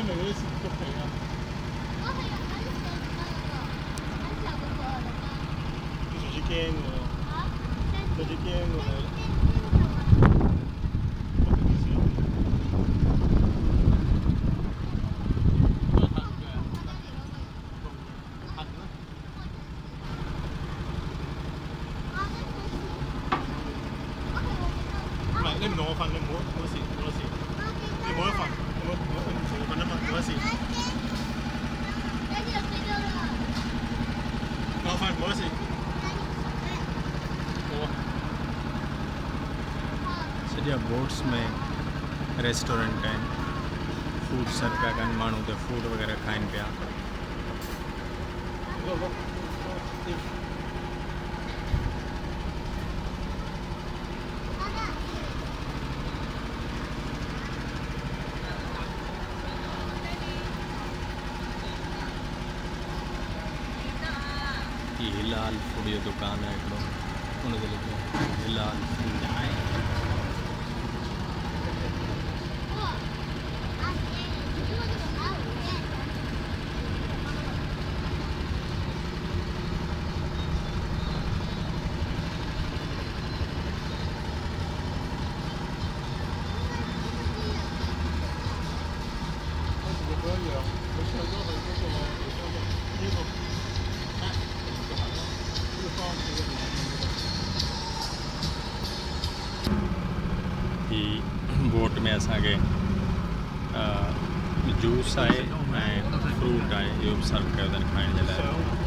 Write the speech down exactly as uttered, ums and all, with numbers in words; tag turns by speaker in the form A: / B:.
A: 每个都都可以啊。你就是驚喎，就是驚喎。 你唔同我瞓，你冇冇事冇事，你冇得瞓，冇冇得瞓唔同我瞓啊嘛，冇得事。我瞓冇得事。好啊。सॼा बोट्स में रेस्टोरेंट आहिनि फूड सर्व पिया कनि माण्हू त फूड वग़ैरह खाइनि पिया। हिलाल फूड जो दुकान है हिकिड़ो उन ते लिखियो हिलाल फूड। बोट में असांखे जूस आहे ऐं फ्रूट आहे इहो बि सर्व कयो अथनि खाइण जे लाइ।